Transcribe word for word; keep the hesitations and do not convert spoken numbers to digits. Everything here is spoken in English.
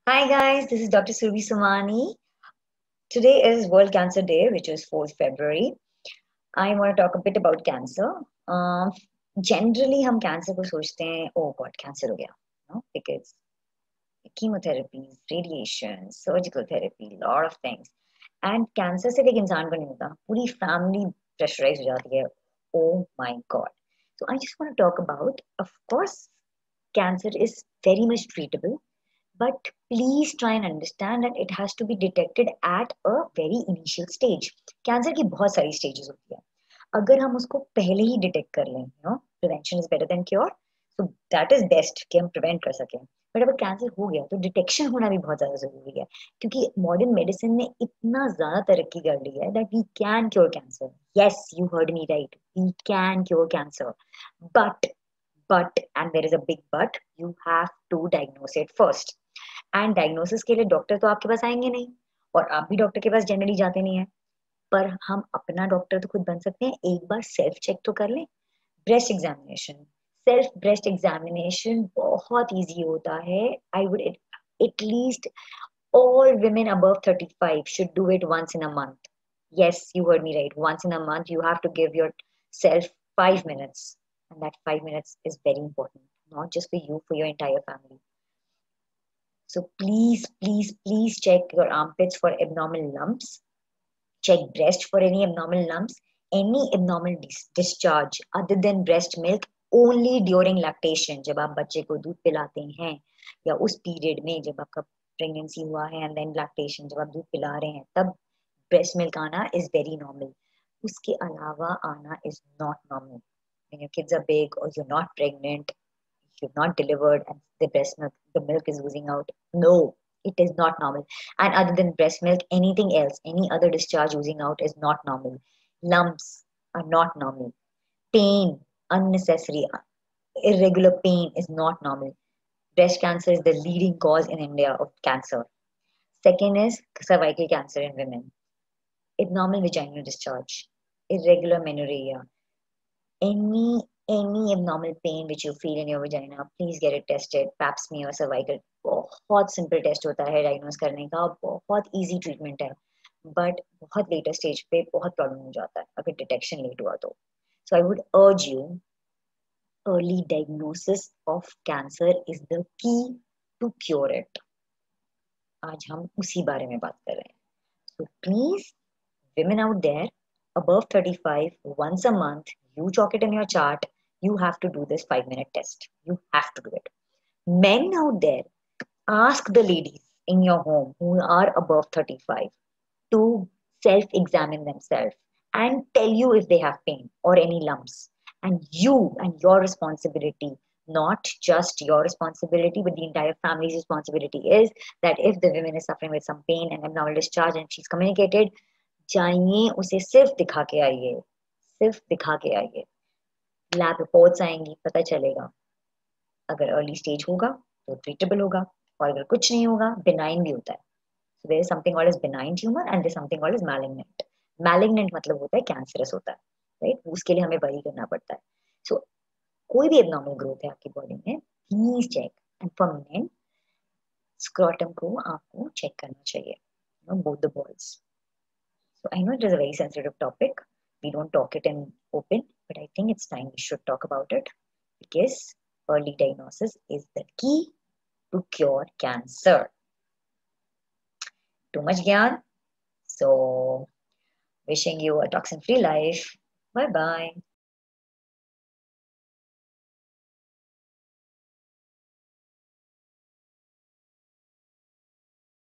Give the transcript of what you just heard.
Hi guys, this is Doctor Surbi Sumani. Today is World Cancer Day, which is fourth February. I want to talk a bit about cancer. Uh, Generally, हम cancer को सोचते हैं, oh God, cancer हो गया, no? Because chemotherapies, radiation, surgical therapy, lot of things. And cancer सिर्फ एक इंसान को नहीं होता, पूरी family pressurized हो जाती है. Oh my God. So I just want to talk about, of course, cancer is very much treatable. But please try and understand that it has to be detected at a very initial stage. Cancer की बहुत सारी stages होती है. अगर हम उसको पहले ही detect कर लें, you know, prevention is better than cure. So that is best कि हम प्रिवेंट कर सकें. बट अगर कैंसर हो गया तो डिटेक्शन होना भी बहुत ज्यादा जरूरी है, क्योंकि मॉडर्न मेडिसिन ने इतना ज्यादा तरक्की कर ली है that we can cure cancer. Yes, you heard me right, we can cure cancer. But but and there is a big but, you have to diagnose it first. And diagnosis के लिए doctor तो आपके पास आएंगे नहीं, और आप भी doctor के पास जनरली जाते नहीं है. पर हम अपना डॉक्टर तो खुद बन सकते हैं. एक बार सेल्फ चेक तो कर लें. Breast examination, self breast examination बहुत इजी होता है. I would at least all women above thirty-five should do it once in a month. Yes, you heard me right. Once in a month, you have to give yourself five minutes. And that five minutes is very important, not just for you, for your entire family. So please, please, please check your armpits for abnormal lumps. Check breast for any abnormal lumps. Any abnormal dis- discharge other than breast milk only during lactation, जब आप बच्चे को दूध पिलाते हैं, या उस period में जब आपका प्रेगनेंसी हुआ है एंड देन लैक्टेशन, जब आप दूध पिला रहे हैं, तब ब्रेस्ट मिल्क आना इज वेरी नॉर्मल. उसके अलावा आना is not normal. When your kids are big or you're not pregnant, you've not delivered and the breast milk, the milk is oozing out. No, it is not normal. And other than breast milk, anything else, any other discharge oozing out is not normal. Lumps are not normal. Pain, unnecessary, irregular pain is not normal. Breast cancer is the leading cause in India of cancer. Second is cervical cancer in women. Abnormal vaginal discharge, irregular menorrhagia, any any abnormal pain which you feel in your vagina, please get it tested. Pap smear, cervical, बहुत simple test होता है diagnose करने का, बहुत easy treatment है. But बहुत later stage पे बहुत प्रॉब्लम हो जाता है अगर डिटेक्शन लेट हुआ तो. So I would urge you, early diagnosis of cancer is the key to cure it. आज हम उसी बारे में बात कर रहे हैं. So please, women out there above thirty-five, once a month, you chalk it in your chart. You have to do this five minute test. You have to do it. Men out there, ask the ladies in your home who are above thirty-five to self examine themselves and tell you if they have pain or any lumps. And you and your responsibility, not just your responsibility, but the entire family's responsibility is that if the woman is suffering with some pain and abnormal discharge and she's communicated, जाइए उसे सिर्फ दिखा के आइए. सिर्फ दिखा के आइए. लैब रिपोर्ट्स आएंगी, पता चलेगा. अगर अर्ली स्टेज होगा तो ट्रीटेबल होगा, और अगर कुछ नहीं होगा, बिनाइन भी होता है. So there is something called as benign tumour and there is something called as malignant. Malignant मतलब होता है कैंसरस होता है, राइट. उसके लिए हमें वरी करना पड़ता है. सो so, कोई भी एबनॉर्मल ग्रोथ है आपकी बॉडी में, please check. And for men, scrotum को आपको चेक करना चाहिए, you know, both the balls. So I know it is a very sensitive topic. We don't talk it in open, but I think it's time we should talk about it, because early diagnosis is the key to cure cancer. Too much gyan. So wishing you a toxin-free life. Bye bye.